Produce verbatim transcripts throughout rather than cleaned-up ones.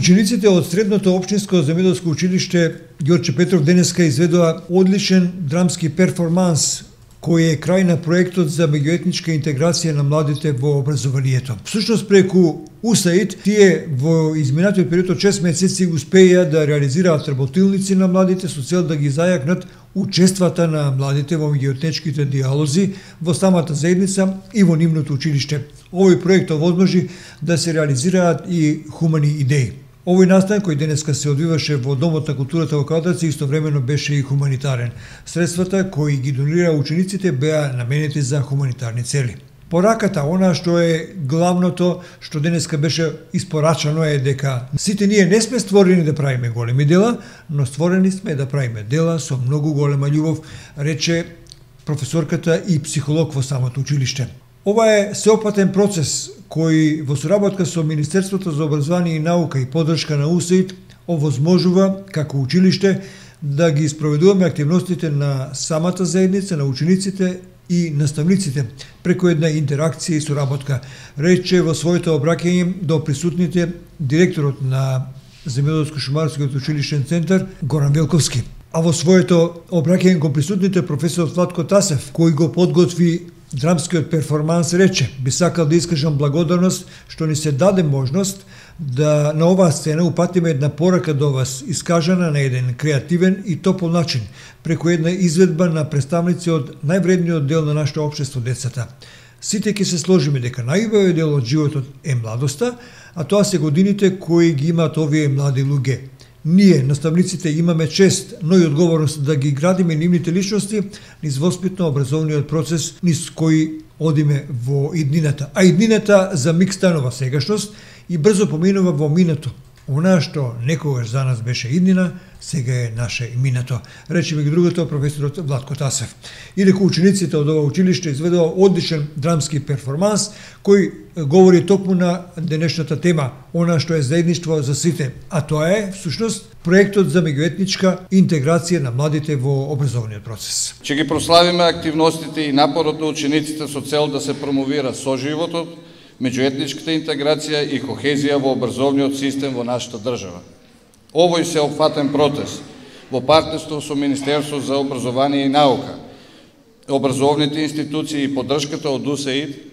Учениците од Средното општинско земјоделско училиште Ѓорче Петров денеска изведоа одличен драмски перформанс кој е крај на проектот за меѓуетничка интеграција на младите во образованието. Всушност преку У С А И Д тие во изминатиот период од шест месеци успеја да реализираат работилници на младите со цел да ги зајакнат учествата на младите во меѓуетничките диалози во самата заедница и во нивното училиште. Овој проект овозможи да се реализираат и хумани идеи. Овој настан кој денеска се одвиваше во Домот на културата во Калдаци истовремено беше и хуманитарен. Средствата кои ги донира учениците беа наменети за хуманитарни цели. Пораката, она што е главното што денеска беше испорачано е дека сите ние не сме створени да правиме големи дела, но створени сме да правиме дела со многу голема љубов, рече професорката и психолог во самото училиште. Ова е сеопфатен процес кој во соработка со Министерството за образование и наука и поддршка на У С А И Д овозможува како училиште да ги спроведуваме активностите на самата заедница, на учениците и наставниците преку една интеракција и соработка, рече во своето обраќање до присутните директорот на Земјоделско-шумарскиот училиштен центар Горан Велковски. А во своето обраќање кон присутните професор Владко Тасев, кој го подготви драмскиот перформанс, рече: би сакал да искажам благодарност што ни се даде можност да на оваа сцена упатиме една порака до вас, искажана на еден креативен и топол начин, преку една изведба на представници од највредниот дел на нашето општество, децата. Сите ќе се сложиме дека најубавиот дел од животот е младоста, а тоа се годините кои ги имаат овие млади луѓе. Ние, наставниците, имаме чест, но и одговорност да ги градиме нивните личности низ воспитно-образовниот процес низ кој одиме во иднината. А иднината за миг станува сегашност и брзо поминува во минато. Она што некогаш за нас беше иднина, сега е наше минато, рече ми другото професорот Владко Тасев. Иако учениците од ова училиште изведува одличен драмски перформанс кој говори токму на денешната тема, она што е заедништво за сите, а тоа е всушност проектот за меѓуетничка интеграција на младите во образовниот процес. Ќе ги прославиме активностите и напорот на учениците со цел да се промовира соживотот, меѓуетничката интеграција и кохезија во образовниот систем во нашата држава. Овој сеопфатен процес во партнерство со Министерство за образование и наука, образовните институции и поддршката од У С А И Д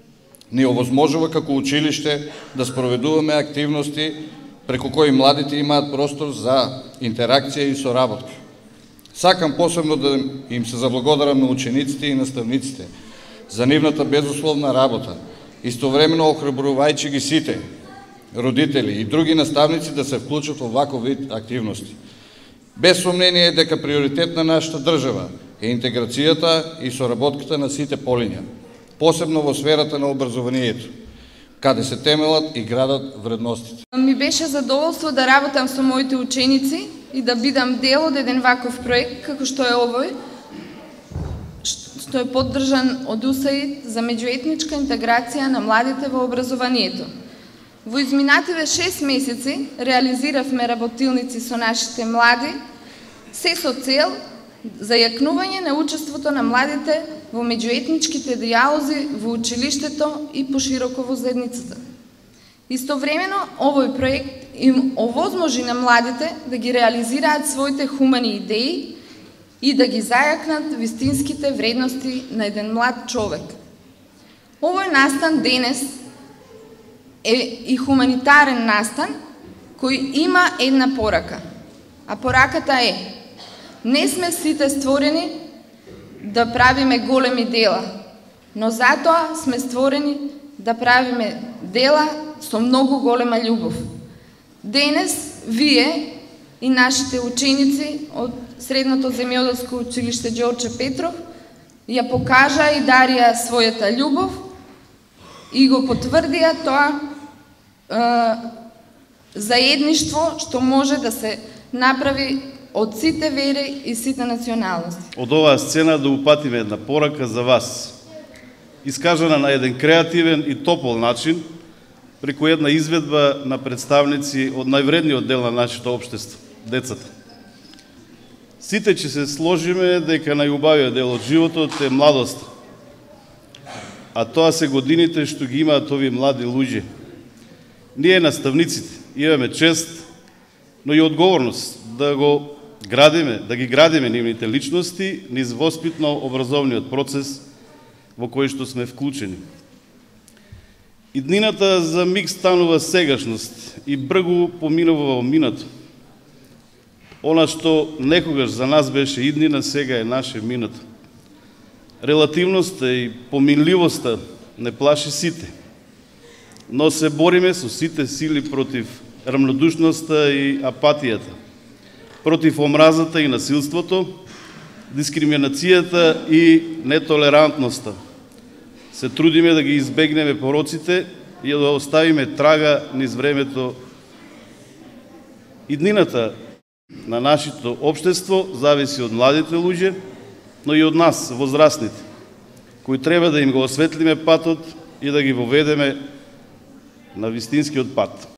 ни овозможува како училиште да спроведуваме активности преку кои младите имаат простор за интеракција и соработка. Сакам посебно да им се заблагодарам на учениците и наставниците за нивната безусловна работа, истовремено охрабрувајќи ги сите родители и други наставници да се вклучат во ваков вид активности. Без сомнение дека приоритет на нашата држава е интеграцијата и соработката на сите полиња, посебно во сферата на образованието, каде се темелат и градат вредностите. Ми беше задоволство да работам со моите ученици и да бидам дел од еден ваков проект како што е овој, што е поддржан од У С А И Д за меѓуетничка интеграција на младите во образованието. Во изминативе шест месеци реализиравме работилници со нашите млади, се со цел зајакнување на учеството на младите во меѓуетничките диалози во училиштето и пошироко во заедницата. Истовремено, овој проект им овозможи на младите да ги реализираат своите хумани идеи и да ги зајакнат вистинските вредности на еден млад човек. Овој настан денес е и хуманитарен настан кој има една порака. А пораката е: не сме сите створени да правиме големи дела, но затоа сме створени да правиме дела со многу голема љубов. Денес вие и нашите ученици од Средното земјоделско училиште Ѓорче Петров ја покажа и дарија својата љубов и го потврдија тоа е, заедништво што може да се направи од сите вери и сите националности. Од оваа сцена да упатиме една порака за вас, искажана на еден креативен и топол начин, преку една изведба на представници од највредниот дел на нашето општество, децата. Сите ќе се сложиме дека најубавиот дел од животот е младоста, а тоа се годините што ги имаат овие млади луѓе. Ние, наставниците, имаме чест, но и одговорност да го градиме, да ги градиме нивните личности низ воспитно-образовниот процес во кој што сме вклучени. Иднината за миг станува сегашност и бргу поминува во минато. Она што некогаш за нас беше иднина, сега е наше минато. Релативноста и поминливоста не плаши сите, но се бориме со сите сили против рамнодушноста и апатијата, против омразата и насилството, дискриминацијата и нетолерантноста. Се трудиме да ги избегнеме пороците и да оставиме трага низ времето. Иднината на нашето општество зависи од младите луѓе, но и од нас, возрастните, кои треба да им го осветлиме патот и да ги воведеме на вистинскиот пат.